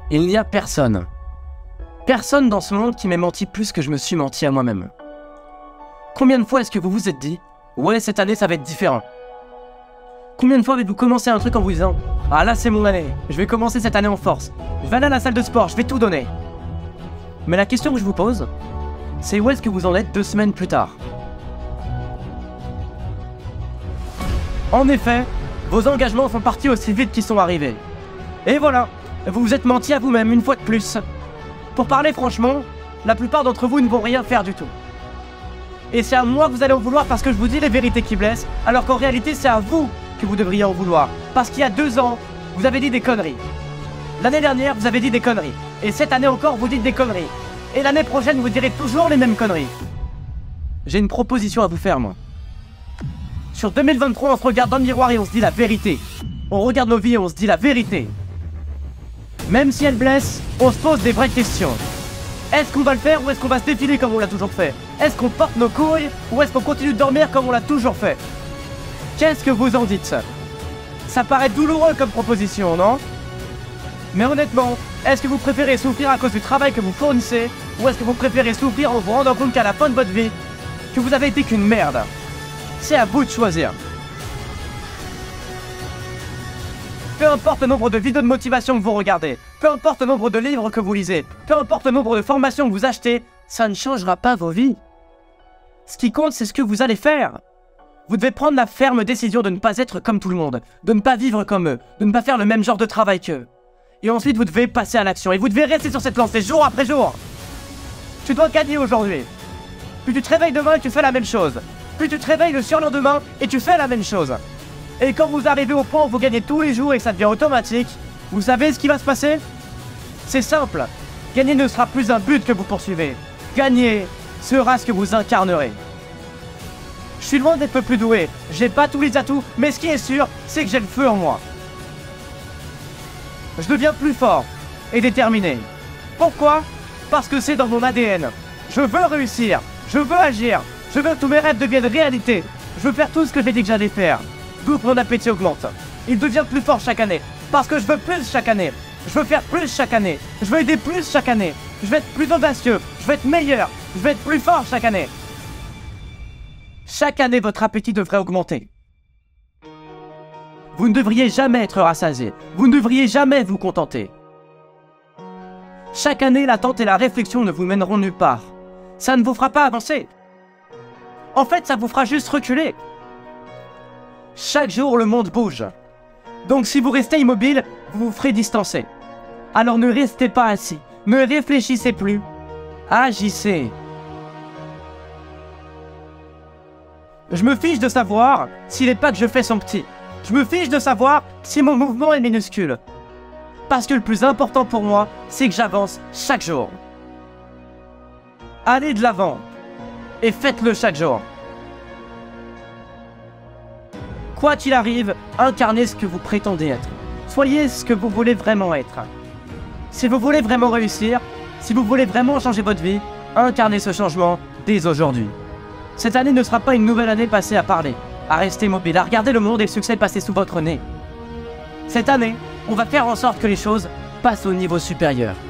Il n'y a personne. Personne dans ce monde qui m'ait menti plus que je me suis menti à moi-même. Combien de fois est-ce que vous vous êtes dit « Ouais, cette année, ça va être différent ». Combien de fois avez-vous commencé un truc en vous disant « Ah là, c'est mon année, je vais commencer cette année en force. Je vais aller à la salle de sport, je vais tout donner ». Mais la question que je vous pose, c'est où est-ce que vous en êtes 2 semaines plus tard? En effet, vos engagements sont partis aussi vite qu'ils sont arrivés. Et voilà, vous vous êtes menti à vous-même une fois de plus. Pour parler franchement, la plupart d'entre vous ne vont rien faire du tout. Et c'est à moi que vous allez en vouloir parce que je vous dis les vérités qui blessent, alors qu'en réalité c'est à vous que vous devriez en vouloir. Parce qu'il y a 2 ans, vous avez dit des conneries. L'année dernière, vous avez dit des conneries. Et cette année encore, vous dites des conneries. Et l'année prochaine, vous direz toujours les mêmes conneries. J'ai une proposition à vous faire, moi. Sur 2023, on se regarde dans le miroir et on se dit la vérité. On regarde nos vies et on se dit la vérité. Même si elle blesse, on se pose des vraies questions. Est-ce qu'on va le faire ou est-ce qu'on va se défiler comme on l'a toujours fait? Est-ce qu'on porte nos couilles ou est-ce qu'on continue de dormir comme on l'a toujours fait? Qu'est-ce que vous en dites? Ça paraît douloureux comme proposition, non? Mais honnêtement, est-ce que vous préférez souffrir à cause du travail que vous fournissez ou est-ce que vous préférez souffrir en vous rendant compte qu'à la fin de votre vie, que vous avez été qu'une merde? C'est à vous de choisir. Peu importe le nombre de vidéos de motivation que vous regardez, peu importe le nombre de livres que vous lisez, peu importe le nombre de formations que vous achetez, ça ne changera pas vos vies. Ce qui compte, c'est ce que vous allez faire. Vous devez prendre la ferme décision de ne pas être comme tout le monde, de ne pas vivre comme eux, de ne pas faire le même genre de travail qu'eux. Et ensuite, vous devez passer à l'action et vous devez rester sur cette lancée jour après jour. Tu dois gagner aujourd'hui. Puis tu te réveilles demain et tu fais la même chose. Puis tu te réveilles le surlendemain et tu fais la même chose. Et quand vous arrivez au point où vous gagnez tous les jours et que ça devient automatique, vous savez ce qui va se passer? C'est simple. Gagner ne sera plus un but que vous poursuivez. Gagner sera ce que vous incarnerez. Je suis loin d'être le plus doué. J'ai pas tous les atouts, mais ce qui est sûr, c'est que j'ai le feu en moi. Je deviens plus fort et déterminé. Pourquoi? Parce que c'est dans mon ADN. Je veux réussir. Je veux agir. Je veux que tous mes rêves deviennent réalité. Je veux faire tout ce que j'ai dit que j'allais faire. Donc mon appétit augmente. Il devient plus fort chaque année. Parce que je veux plus chaque année. Je veux faire plus chaque année. Je veux aider plus chaque année. Je veux être plus audacieux. Je veux être meilleur. Je veux être plus fort chaque année. Chaque année, votre appétit devrait augmenter. Vous ne devriez jamais être rassasié. Vous ne devriez jamais vous contenter. Chaque année, l'attente et la réflexion ne vous mèneront nulle part. Ça ne vous fera pas avancer. En fait, ça vous fera juste reculer. Chaque jour, le monde bouge. Donc si vous restez immobile, vous vous ferez distancer. Alors ne restez pas assis. Ne réfléchissez plus. Agissez. Je me fiche de savoir si les pas que je fais sont petits. Je me fiche de savoir si mon mouvement est minuscule. Parce que le plus important pour moi, c'est que j'avance chaque jour. Allez de l'avant. Et faites-le chaque jour. Quoi qu'il arrive, incarnez ce que vous prétendez être. Soyez ce que vous voulez vraiment être. Si vous voulez vraiment réussir, si vous voulez vraiment changer votre vie, incarnez ce changement dès aujourd'hui. Cette année ne sera pas une nouvelle année passée à parler, à rester mobile, à regarder le monde et le succès passer sous votre nez. Cette année, on va faire en sorte que les choses passent au niveau supérieur.